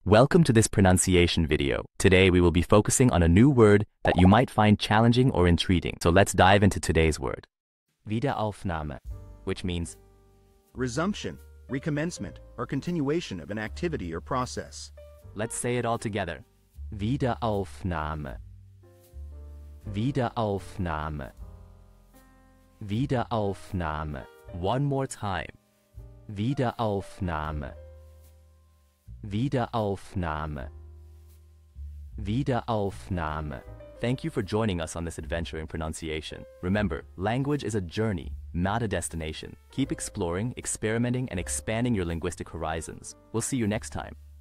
Welcome to this pronunciation video. Today we will be focusing on a new word that you might find challenging or intriguing. So let's dive into today's word. Wiederaufnahme, which means resumption, recommencement, or continuation of an activity or process. let's say it all together. Wiederaufnahme. Wiederaufnahme. Wiederaufnahme. One more time. Wiederaufnahme. Wiederaufnahme. Wiederaufnahme. Thank you for joining us on this adventure in pronunciation. Remember, language is a journey, not a destination. Keep exploring, experimenting, and expanding your linguistic horizons. We'll see you next time.